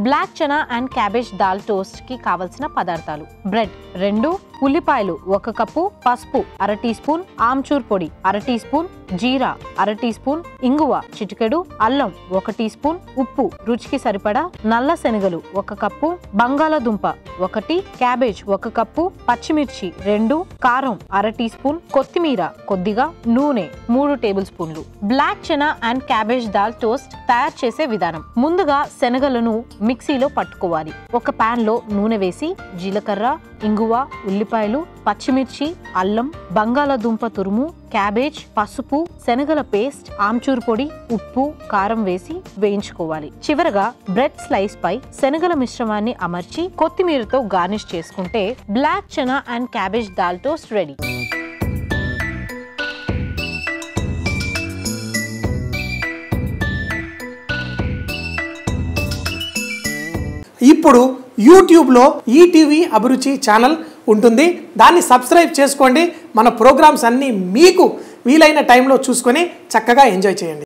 Black chana and cabbage dal toast కి కావలసిన పదార్థాలు: బ్రెడ్ 2, ఉల్లిపాయలు 1 కప్పు, పసుపు 1/2 టీ స్పూన్, ఆమ్చూర్ పొడి 1/2 teaspoon, jeera 1/2 teaspoon, ఇంగువ చిటికెడు, అల్లం 1 టీ స్పూన్, ఉప్పు రుచికి సరిపడా, నల్ల శనగలు 1 కప్పు, బంగాళదుంప 1, క్యాబేజ్ 1 కప్పు, పచ్చిమిర్చి 2, కారం 1/2 టీ స్పూన్, కొత్తిమీర కొద్దిగా, నూనె 3 టేబుల్ స్పూన్లు. Black chana and cabbage dal toast తయారు చేసే విధానం: ముందుగా శనగలను మిక్సీలో పట్టుకోవాలి. ఒక పాన్ లో నూనె వేసి జీలకర్ర, ఇంగువ, ఉల్లిపాయలు, పచ్చిమిర్చి, అల్లం, బంగాళదుంప తురుము, క్యాబేజ్, పసుపు, శనగల పేస్ట్, ఆమ్చూర్ పొడి, ఉప్పు, కారం వేసి వేయించుకోవాలి. చివరగా బ్రెడ్ స్లైస్ పై శనగల మిశ్రమాన్ని అమర్చి కొత్తిమీరతో గార్నిష్ చేసుకుంటే black chana and cabbage dal toast ready. ఇప్పుడు యూట్యూబ్లో ఈటీవీ అభిరుచి ఛానల్ ఉంటుంది. దాన్ని సబ్స్క్రైబ్ చేసుకోండి. మన ప్రోగ్రామ్స్ అన్నీ మీకు వీలైన టైంలో చూసుకొని చక్కగా ఎంజాయ్ చేయండి.